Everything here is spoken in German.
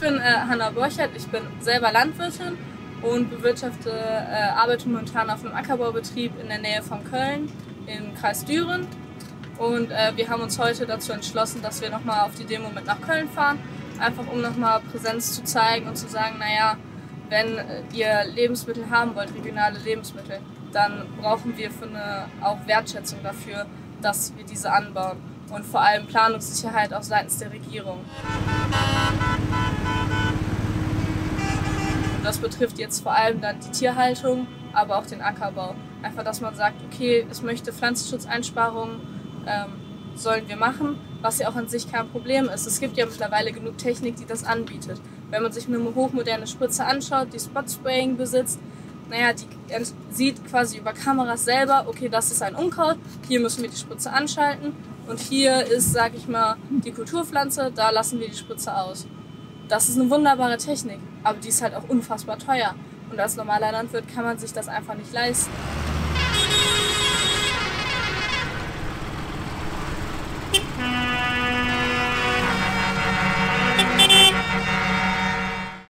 bin Hanna Borchert, ich bin selber Landwirtin und arbeite momentan auf einem Ackerbaubetrieb in der Nähe von Köln im Kreis Düren. Und wir haben uns heute dazu entschlossen, dass wir nochmal auf die Demo mit nach Köln fahren, einfach um nochmal Präsenz zu zeigen und zu sagen, naja, wenn ihr Lebensmittel haben wollt, regionale Lebensmittel, dann brauchen wir auch Wertschätzung dafür, dass wir diese anbauen und vor allem Planungssicherheit auch seitens der Regierung. Das betrifft jetzt vor allem dann die Tierhaltung, aber auch den Ackerbau. Einfach, dass man sagt, okay, es möchte Pflanzenschutzeinsparungen sollen wir machen, was ja auch an sich kein Problem ist. Es gibt ja mittlerweile genug Technik, die das anbietet. Wenn man sich eine hochmoderne Spritze anschaut, die Spot-Spraying besitzt, naja, die sieht quasi über Kameras selber, okay, das ist ein Unkraut, hier müssen wir die Spritze anschalten und hier ist, sag ich mal, die Kulturpflanze, da lassen wir die Spritze aus. Das ist eine wunderbare Technik, aber die ist halt auch unfassbar teuer und als normaler Landwirt kann man sich das einfach nicht leisten.